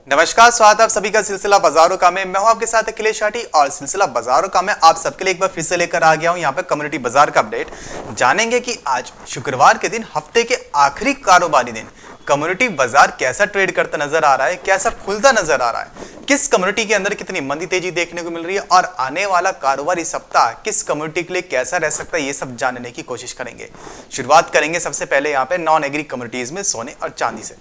नमस्कार, स्वागत है आप सभी का सिलसिला बाजारों का में। मैं हूं आपके साथ अखिलेश शाटी और सिलसिला बाजारों का में आप सबके लिए एक बार फिर से लेकर आ गया हूं। यहां पे कम्युनिटी बाजार का अपडेट जानेंगे कि आज शुक्रवार के दिन हफ्ते के आखिरी कारोबारी दिन कम्युनिटी बाजार कैसा ट्रेड करता नजर आ रहा है, कैसा खुलता नजर आ रहा है, किस कम्युनिटी के अंदर कितनी मंदी तेजी देखने को मिल रही है और आने वाला कारोबारी सप्ताह किस कम्युनिटी के लिए कैसा रह सकता है, ये सब जानने की कोशिश करेंगे। शुरुआत करेंगे सबसे पहले यहाँ पे नॉन एग्री कम्युनिटीज में सोने और चांदी से।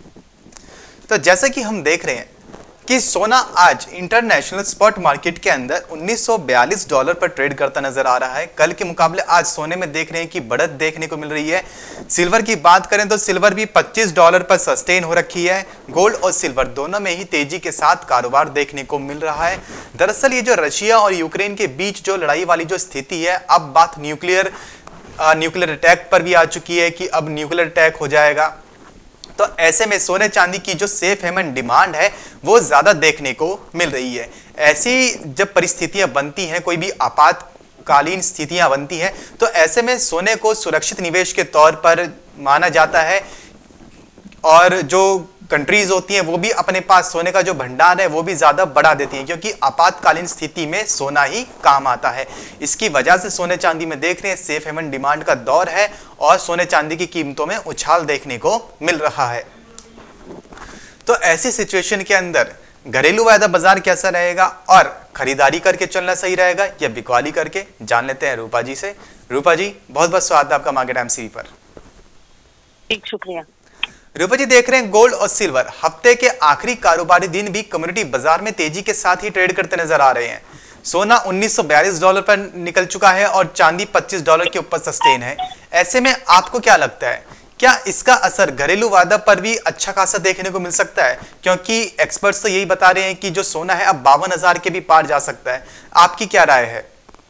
तो जैसे कि हम देख रहे हैं कि सोना आज इंटरनेशनल स्पॉट मार्केट के अंदर $1942 पर ट्रेड करता नजर आ रहा है। कल के मुकाबले आज सोने में देख रहे हैं कि बढ़त देखने को मिल रही है। सिल्वर की बात करें तो सिल्वर भी $25 पर सस्टेन हो रखी है। गोल्ड और सिल्वर दोनों में ही तेजी के साथ कारोबार देखने को मिल रहा है। दरअसल ये जो रशिया और यूक्रेन के बीच जो लड़ाई वाली जो स्थिति है, अब बात न्यूक्लियर अटैक पर भी आ चुकी है कि अब न्यूक्लियर अटैक हो जाएगा। तो ऐसे में सोने चांदी की जो सेफ हेवन डिमांड है वो ज्यादा देखने को मिल रही है। ऐसी जब परिस्थितियां बनती हैं, कोई भी आपातकालीन स्थितियां बनती हैं, तो ऐसे में सोने को सुरक्षित निवेश के तौर पर माना जाता है और जो कंट्रीज होती हैं वो भी अपने पास सोने का जो भंडार है वो भी ज्यादा बढ़ा देती हैं, क्योंकि आपातकालीन स्थिति में सोना ही काम आता है। इसकी वजह से सोने चांदी में देख रहे हैं सेफ हेवन डिमांड का दौर है और सोने चांदी की कीमतों में उछाल देखने को मिल रहा है। तो ऐसी सिचुएशन के अंदर घरेलू वायदा बाजार कैसा रहेगा और खरीदारी करके चलना सही रहेगा या बिकवाली करके, जान लेते हैं रूपा जी से। रूपा जी, बहुत बहुत स्वागत है आपका मार्केट एमसीवी पर। ठीक, शुक्रिया। रूपा जी, देख रहे हैं गोल्ड और सिल्वर हफ्ते के आखिरी कारोबारी दिन भी कम्युनिटी बाजार में तेजी के साथ ही ट्रेड करते नजर आ रहे हैं। सोना $1942 पर निकल चुका है और चांदी $25 के ऊपर सस्टेन है। ऐसे में आपको क्या लगता है, क्या इसका असर घरेलू वायदा पर भी अच्छा खासा देखने को मिल सकता है? क्योंकि एक्सपर्ट्स तो यही बता रहे हैं कि जो सोना है अब 52,000 के भी पार जा सकता है। आपकी क्या राय है?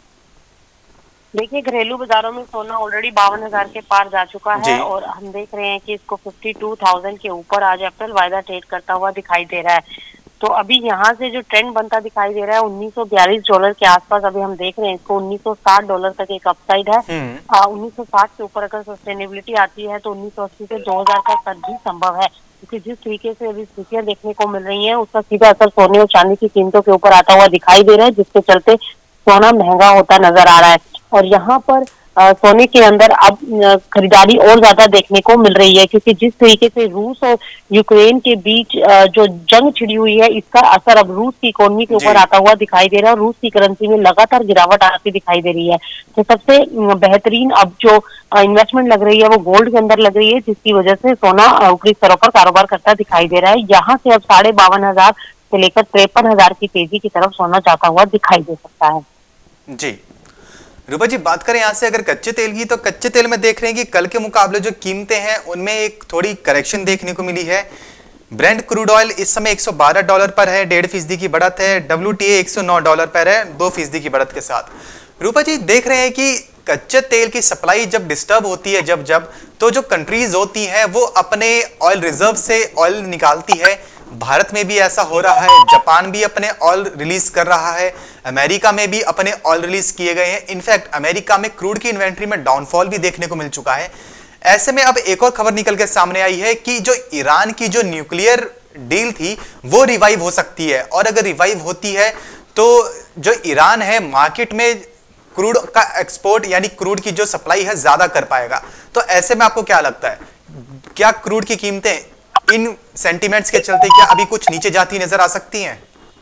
देखिए, घरेलू बाजारों में सोना ऑलरेडी 52,000 के पार जा चुका है और हम देख रहे हैं कि इसको 52,000 के ऊपर आज अप्रैल वायदा ट्रेड करता हुआ दिखाई दे रहा है। तो अभी यहाँ से जो ट्रेंड बनता दिखाई दे रहा है $1942 के आसपास, अभी हम देख रहे हैं इसको $1960 तक एक अपसाइड है। 1960 के ऊपर अगर सस्टेनेबिलिटी आती है तो 1980 से 2000 का स्तर भी संभव है, क्योंकि जिस तरीके से अभी स्थितियां देखने को मिल रही हैं उसका सीधा असर सोने और चांदी की कीमतों के ऊपर आता हुआ दिखाई दे रहा है, जिसके चलते सोना महंगा होता नजर आ रहा है। और यहाँ पर सोने के अंदर अब खरीदारी और ज्यादा देखने को मिल रही है, क्योंकि जिस तरीके से रूस और यूक्रेन के बीच जो जंग छिड़ी हुई है, इसका असर अब रूस की इकोनॉमी के ऊपर आता हुआ दिखाई दे रहा है और रूस की करेंसी में लगातार गिरावट आती दिखाई दे रही है। तो सबसे बेहतरीन अब जो इन्वेस्टमेंट लग रही है वो गोल्ड के अंदर लग रही है, जिसकी वजह से सोना ऊपरी स्तरों पर कारोबार करता दिखाई दे रहा है। यहाँ से अब 52,500 से लेकर 53,000 की तेजी की तरफ सोना जाता हुआ दिखाई दे सकता है। जी रूपा जी, बात करें यहाँ से अगर कच्चे तेल की, तो कच्चे तेल में देख रहे हैं कि कल के मुकाबले जो कीमतें हैं उनमें एक थोड़ी करेक्शन देखने को मिली है। ब्रेंट क्रूड ऑयल इस समय $112 पर है, 1.5% की बढ़त है। WTI $109 पर है, 2% की बढ़त के साथ। रूपा जी, देख रहे हैं कि कच्चे तेल की सप्लाई जब डिस्टर्ब होती है जब तो जो कंट्रीज होती हैं वो अपने ऑयल रिजर्व से ऑयल निकालती है। भारत में भी ऐसा हो रहा है, जापान भी अपने ऑयल रिलीज कर रहा है, अमेरिका में भी अपने ऑयल रिलीज किए गए हैं। इनफैक्ट अमेरिका में क्रूड की इन्वेंट्री में डाउनफॉल भी देखने को मिल चुका है। ऐसे में अब एक और खबर निकल के सामने आई है कि जो ईरान की जो न्यूक्लियर डील थी वो रिवाइव हो सकती है, और अगर रिवाइव होती है तो जो ईरान है मार्केट में क्रूड का एक्सपोर्ट यानी क्रूड की जो सप्लाई है ज्यादा कर पाएगा। तो ऐसे में आपको क्या लगता है, क्या क्रूड की कीमतें इन सेंटीमेंट्स के चलते क्या अभी कुछ नीचे जाती नजर आ सकती हैं?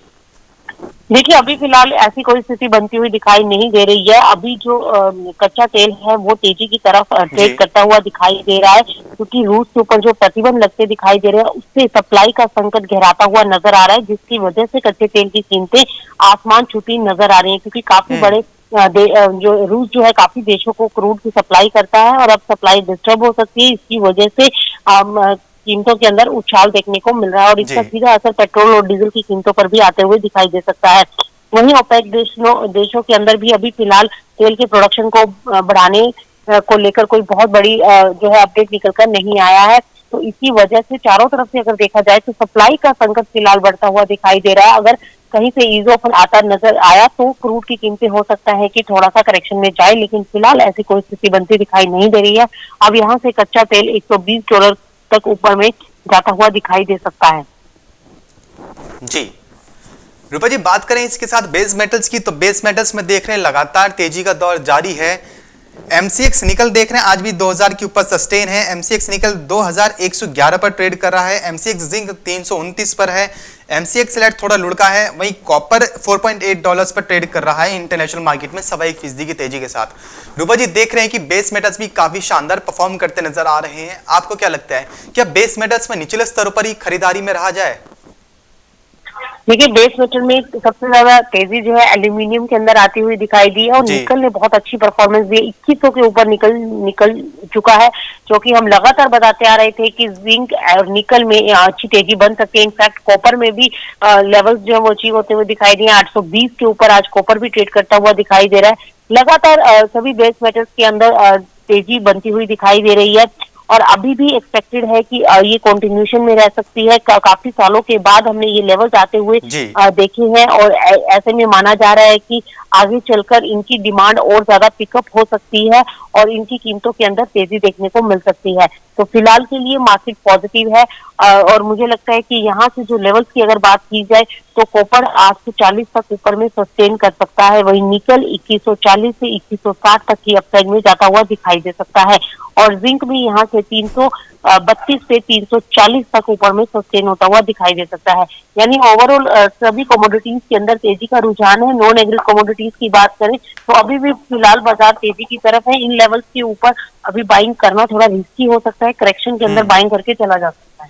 देखिए, अभी फिलहाल ऐसी कोई स्थिति बनती हुई दिखाई नहीं दे रही है। अभी जो कच्चा तेल है वो तेजी की तरफ ट्रेड करता हुआ दिखाई दे रहा है, क्योंकि रूस के ऊपर जो प्रतिबंध लगते दिखाई दे रहे हैं उससे सप्लाई का संकट गहराता हुआ नजर आ रहा है, जिसकी वजह से कच्चे तेल की कीमतें आसमान छूती नजर आ रही है। क्योंकि काफी बड़े जो रूस जो है काफी देशों को क्रूड की सप्लाई करता है और अब सप्लाई डिस्टर्ब हो सकती है। इसकी वजह से कीमतों के अंदर उछाल देखने को मिल रहा है और इसका सीधा असर पेट्रोल और डीजल की कीमतों पर भी आते हुए दिखाई दे सकता है। वहीं ओपेक देशों के अंदर भी अभी फिलहाल तेल के प्रोडक्शन को बढ़ाने को लेकर कोई बहुत बड़ी जो है अपडेट निकलकर नहीं आया है। तो इसी वजह से चारों तरफ से अगर देखा जाए तो सप्लाई का संकट फिलहाल बढ़ता हुआ दिखाई दे रहा है। अगर कहीं से ईज ऑफ आता नजर आया तो क्रूड की कीमतें हो सकता है कि थोड़ा सा करेक्शन में जाए, लेकिन फिलहाल ऐसी कोई स्थिति बनती दिखाई नहीं दे रही है। अब यहाँ से कच्चा तेल $120 तक ऊपर में जाता हुआ दिखाई दे सकता है। जी रूपा जी, बात करें इसके साथ बेस मेटल्स की, तो बेस मेटल्स में देख रहे हैं लगातार तेजी का दौर जारी है। एमसीएक्स निकल देख रहे हैं आज भी 2000 के ऊपर सस्टेन है। एमसीएक्स निकल 2111 पर ट्रेड कर रहा है। एमसीएक्स जिंक 329 पर है। एमसीएक्स सिलेक्ट थोड़ा लुढ़का है। वहीं कॉपर $4.8 पर ट्रेड कर रहा है इंटरनेशनल मार्केट में 1.25% की तेजी के साथ। रूपा जी, देख रहे हैं कि बेस मेटल्स भी काफी शानदार परफॉर्म करते नजर आ रहे हैं। आपको क्या लगता है, क्या बेस मेटल्स में निचले स्तरों पर ही खरीदारी में रहा जाए? देखिए, बेस मेटल में सबसे ज्यादा तेजी जो है एल्यूमिनियम के अंदर आती हुई दिखाई दी है और निकल ने बहुत अच्छी परफॉर्मेंस दी है। 2100 के ऊपर निकल चुका है, जो कि हम लगातार बताते आ रहे थे कि जिंक और निकल में अच्छी तेजी बन सकती है। इनफैक्ट कॉपर में भी लेवल्स जो है वो अचीव होते हुए दिखाई दिए। 820 के ऊपर आज कॉपर भी ट्रेड करता हुआ दिखाई दे रहा है। लगातार सभी बेस मेटल्स के अंदर तेजी बनती हुई दिखाई दे रही है और अभी भी एक्सपेक्टेड है कि ये कंटिन्यूएशन में रह सकती है। काफी सालों के बाद हमने ये लेवल्स आते हुए देखे हैं और ऐसे में माना जा रहा है कि आगे चलकर इनकी डिमांड और ज्यादा पिकअप हो सकती है और इनकी कीमतों के अंदर तेजी देखने को मिल सकती है। तो फिलहाल के लिए मार्केट पॉजिटिव है और मुझे लगता है कि यहाँ से जो लेवल्स की अगर बात की जाए तो कॉपर 840 तक ऊपर में सस्टेन कर सकता है। वहीं निकल 2140 से 2160 तक की अपसाइड में जाता हुआ दिखाई दे सकता है और जिंक भी यहाँ से 332 से 340 तक ऊपर में सस्टेन होता हुआ दिखाई दे सकता है। यानी ओवरऑल सभी कमोडिटीज के अंदर तेजी का रुझान है। नॉन एग्री कमोडिटीज की बात करें तो अभी भी फिलहाल बाजार तेजी की तरफ है। इन लेवल्स के ऊपर अभी बाइंग करना थोड़ा रिस्की हो सकता है। करेक्शन के अंदर बाइंग करके चला जा सकता है।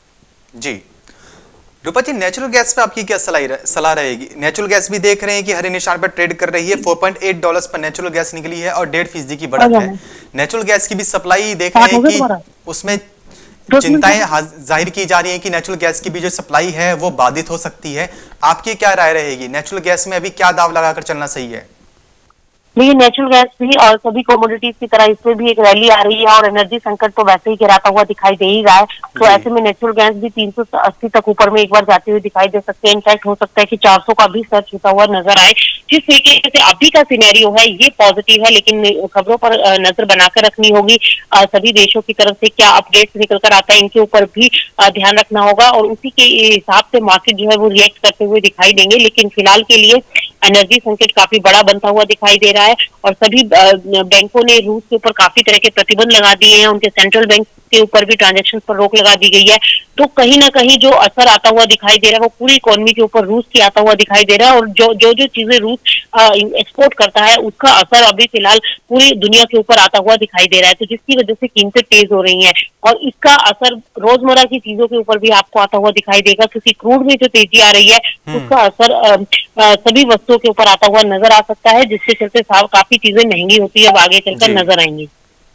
जी रूपा जी, नेचुरल गैस पे आपकी क्या सलाह रहेगी? नेचुरल गैस भी देख रहे हैं कि हरे निशान पर ट्रेड कर रही है। $4.8 पर नेचुरल गैस निकली है और 1.5% की बढ़त है। नेचुरल गैस की भी सप्लाई देख रहे हैं कि उसमें चिंताएं जाहिर की जा रही हैं कि नेचुरल गैस की भी जो सप्लाई है वो बाधित हो सकती है। आपकी क्या राय रहेगी? नेचुरल गैस में अभी क्या दाव लगाकर चलना सही है? देखिए, नेचुरल गैस भी और सभी कमोडिटीज की तरह इसमें भी एक रैली आ रही है और एनर्जी संकट तो वैसे ही गिराता हुआ दिखाई दे ही रहा है। तो ऐसे में नेचुरल गैस भी 380 तक ऊपर में एक बार जाती हुई दिखाई दे सकते हैं। इनफैक्ट हो सकता है कि 400 का भी सर छूता हुआ नजर आए। जिस तरीके से अभी का सिनेरियो है ये पॉजिटिव है, लेकिन खबरों पर नजर बनाकर रखनी होगी। सभी देशों की तरफ से क्या अपडेट्स निकल कर आता है इनके ऊपर भी ध्यान रखना होगा और उसी के हिसाब से मार्केट जो है वो रिएक्ट करते हुए दिखाई देंगे। लेकिन फिलहाल के लिए एनर्जी संकट काफी बड़ा बनता हुआ दिखाई दे रहा है और सभी बैंकों ने रूस के ऊपर काफी तरह के प्रतिबंध लगा दिए हैं। उनके सेंट्रल बैंक के ऊपर भी ट्रांजैक्शन पर रोक लगा दी गई है। तो कहीं ना कहीं जो असर आता हुआ दिखाई दे रहा है वो पूरी इकोनॉमी के ऊपर रूस की आता हुआ दिखाई दे रहा है और जो चीजें रूस एक्सपोर्ट करता है उसका असर अभी फिलहाल पूरी दुनिया के ऊपर आता हुआ दिखाई दे रहा है। तो जिसकी वजह से कीमतें तेज हो रही हैं और इसका असर रोजमर्रा की चीजों के ऊपर भी आपको आता हुआ दिखाई देगा, क्योंकि क्रूड में जो तेजी आ रही है उसका असर सभी वस्तुओं के ऊपर आता हुआ नजर आ सकता है, जिसके चलते काफी चीजें महंगी होती है अब आगे चलकर नजर आएंगी।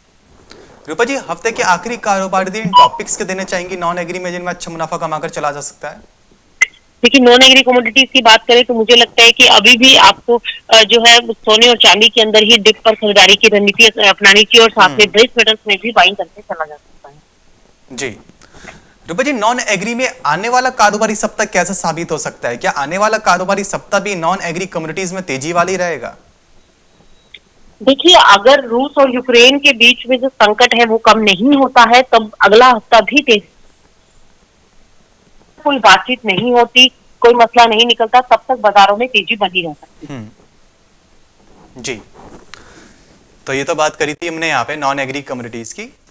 रूपा जी, हफ्ते के आखिरी कारोबारी दिन टॉपिक्स के देने चाहेंगी नॉन एग्री में जिनमें अच्छा मुनाफा कमाकर चला जा सकता है? देखिए, नॉन एग्री कमोडिटीज की बात करें तो मुझे लगता है कि अभी भी आपको जो है सोने और चांदी के अंदर ही डिप पर खरीदारी की रणनीति अपनानी चाहिए और साथ में बेस मेटल्स में भी बाइंग करके चला जा सकता है। जी रूपा जी, नॉन एग्री में आने वाला कारोबारी सप्ताह कैसा साबित हो सकता है? क्या आने वाला कारोबारी सप्ताह भी नॉन एग्री कमोडिटीज में तेजी वाली रहेगा? देखिए, अगर रूस और यूक्रेन के बीच में जो संकट है वो कम नहीं होता है तब अगला हफ्ता भी तेजी, कोई बातचीत नहीं होती, कोई मसला नहीं निकलता, तब तक बाजारों में तेजी बनी रह सकती है। जी तो ये तो बात करी थी हमने यहाँ पे नॉन एग्री कमोडिटीज की।